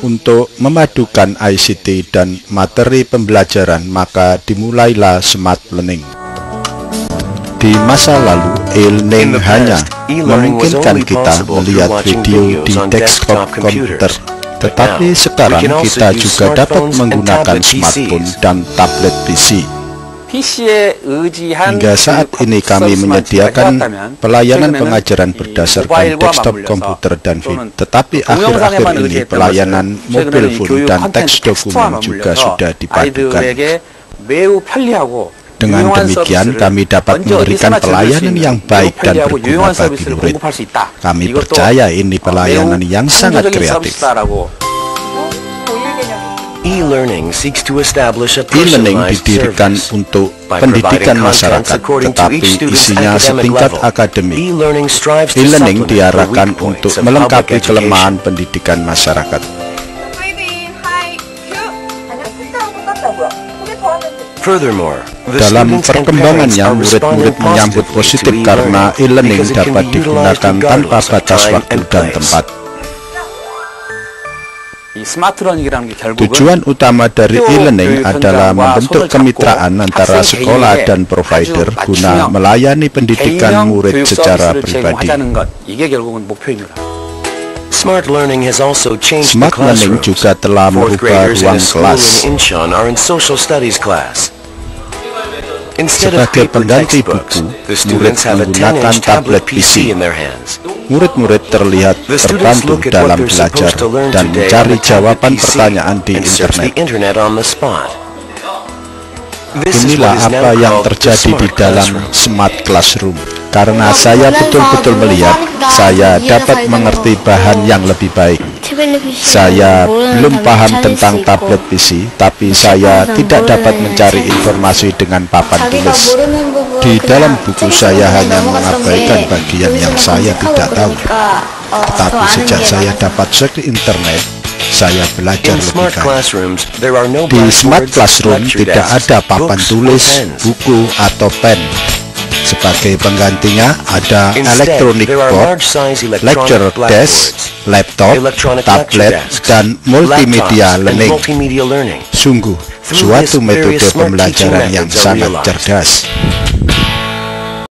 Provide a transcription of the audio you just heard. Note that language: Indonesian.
untuk memadukan ICT dan materi pembelajaran, maka dimulailah Smart Learning. Di masa lalu, e-learning hanya memungkinkan kita melihat video di desktop komputer. Tetapi sekarang kita juga dapat menggunakan smartphone dan tablet PC. Hingga saat ini kami menyediakan pelayanan pengajaran berdasarkan desktop komputer dan video. Tetapi akhir-akhir ini pelayanan mobile phone dan teks dokumen juga sudah dipadukan. Dengan demikian, kami dapat memberikan pelayanan yang baik dan berguna bagi murid. Kami percaya ini pelayanan yang sangat kreatif. E-learning didirikan untuk pendidikan masyarakat, tetapi isinya setingkat akademik. E-learning diarahkan untuk melengkapi kelemahan pendidikan masyarakat. Dalam perkembangannya, murid-murid menyambut positif karena e-learning dapat digunakan tanpa batas waktu dan tempat. Tujuan utama dari e-learning adalah membentuk kemitraan antara sekolah dan provider guna melayani pendidikan murid secara pribadi. Smart Learning juga telah merubah ruang kelas. Sebagai pengganti buku, murid menggunakan tablet PC. Murid-murid terlihat terbantu dalam belajar dan mencari jawaban pertanyaan di internet. Inilah apa yang terjadi di dalam Smart Classroom. Karena saya betul-betul melihat, saya dapat mengerti bahan yang lebih baik. Saya belum paham tentang tablet PC, tapi saya tidak dapat mencari informasi dengan papan tulis. Di dalam buku saya hanya mengabaikan bagian yang saya tidak tahu. Tetapi sejak saya dapat cek di internet, saya belajar lebih baik. Di Smart Classroom tidak ada papan tulis, buku, atau pen. Sebagai penggantinya ada electronic board, lecture desk, laptop, tablet, dan multimedia learning. Sungguh, suatu metode pembelajaran yang sangat cerdas.